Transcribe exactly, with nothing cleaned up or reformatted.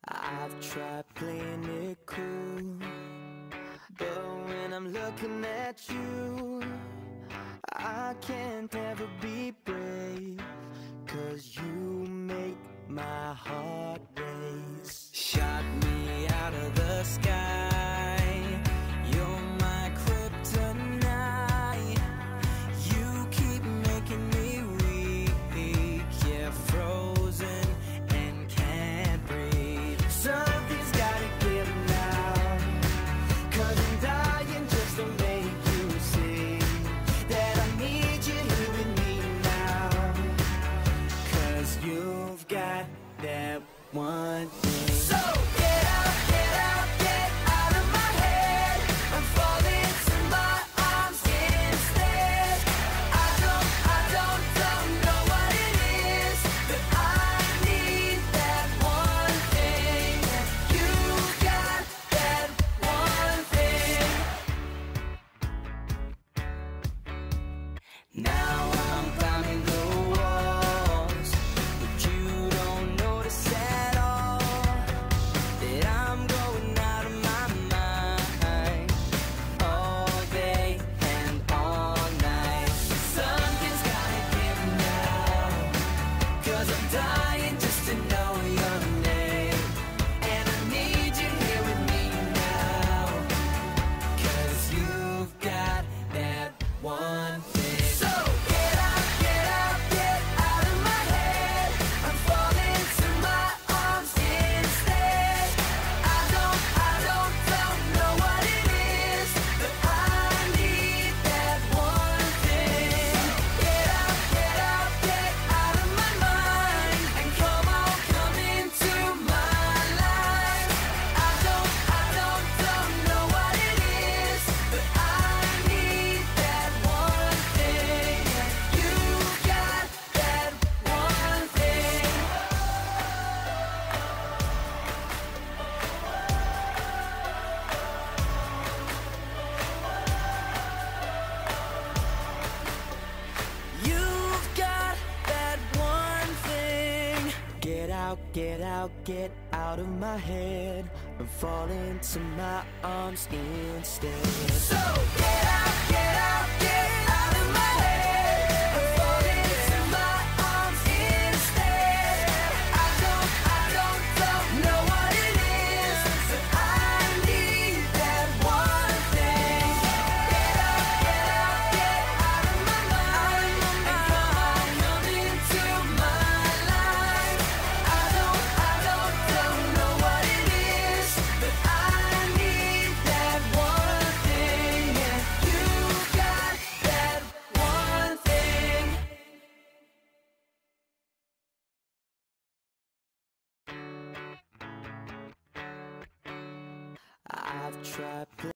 I've tried playing it cool, but when I'm looking at you, I can't ever be brave, 'cause you make my heart race. Shot me out of the sky, you're my kryptonite. You keep making me weak, yeah, frozen and can't breathe. Something's gotta give now, 'cause I'm dying just to make you see that I need you here with me now. 'Cause you've got that one thing. So get out, get out, get out of my head. I'm falling to my arms instead. I don't, I don't, don't know what it is, but I need that one thing. You got that one thing. Now I'm climbing the walls, but you don't notice at all that I'm going out of my mind all day and all night. Something's gotta give now, 'cause I'm dying just to know your name. And I need you here with me now, 'cause you've got that one thing. So get out, get out, get out of my head. I'm falling to my arms instead. I don't, I don't, don't know what it is, but I need that one thing. Get out, get out, get out of my mind, and come on, come into my life. I don't, I don't, don't know what it is, but I need that one thing. You got that one thing. You've got that one thing. Get out, get out, get out of my head. I'm falling to my arms instead. So get out, get out, get out of my head. I'm falling to my arms instead. I don't, I don't, don't know what it is, but I need that one thing. Get out, get out, get out of my mind, and come on, come into my life. I don't, I don't, don't know what it is, but I need that one thing. Yeah, you got that one thing. I've tried